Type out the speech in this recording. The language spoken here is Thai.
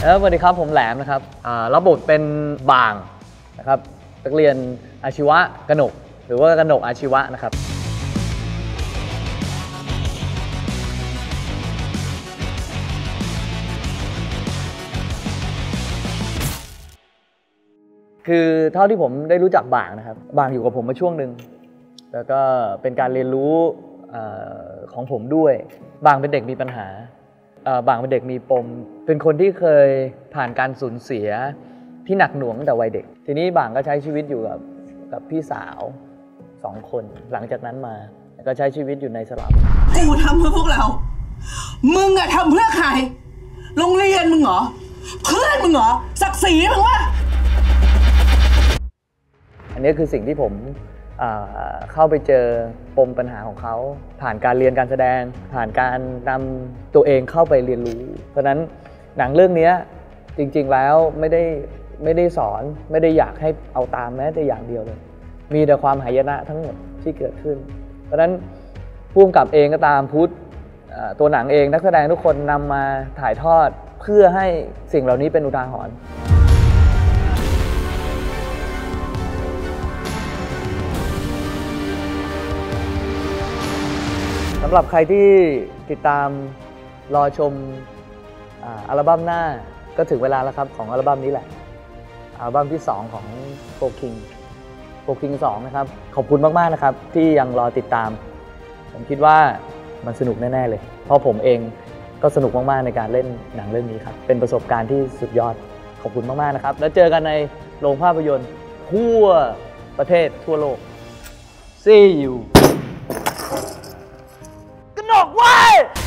สวัสดีครับผมแหลมนะครับรับบทเป็นบ่างนะครับนักเรียนอาชีวะกนกหรือว่ากนกอาชีวะนะครับคือเท่าที่ผมได้รู้จักบ่างนะครับบ่างอยู่กับผมมาช่วงหนึ่งแล้วก็เป็นการเรียนรู้ของผมด้วยบ่างเป็นเด็กมีปัญหาบ่างเป็นเด็กมีปมเป็นคนที่เคยผ่านการสูญเสียที่หนักหน่วงตั้งแต่วัยเด็กทีนี้บ่างก็ใช้ชีวิตอยู่กับพี่สาว2 คนหลังจากนั้นมาก็ใช้ชีวิตอยู่ในสลับกูทำเพื่อพวกเรามึงอะทำเพื่อใครโรงเรียนมึงเหรอเพื่อนมึงเหรอศักดิ์ศรีมึงวะอันนี้คือสิ่งที่ผมเข้าไปเจอปมปัญหาของเขาผ่านการเรียนการแสดงผ่านการนำตัวเองเข้าไปเรียนรู้เพราะนั้นหนังเรื่องนี้จริงๆแล้วไม่ได้สอนไม่ได้อยากให้เอาตามแม้แต่อย่างเดียวเลยมีแต่ความหายนะทั้งหมดที่เกิดขึ้นเพราะนั้นผู้กำกับเองก็ตามพุทธตัวหนังเองนักแสดงทุกคนนำมาถ่ายทอดเพื่อให้สิ่งเหล่านี้เป็นอุทาหรณ์สำหรับใครที่ติดตามรอชมอัลบั้มหน้าก็ถึงเวลาแล้วครับของอัลบั้มนี้แหละอัลบั้มที่2ของโฟคิง2นะครับขอบคุณมากๆนะครับที่ยังรอติดตามผมคิดว่ามันสนุกแน่ๆเลยเพราะผมเองก็สนุกมากๆในการเล่นหนังเรื่องนี้ครับเป็นประสบการณ์ที่สุดยอดขอบคุณมากๆนะครับแล้วเจอกันในโรงภาพยนตร์ทั่วประเทศทั่วโลก See you กนกเว้ย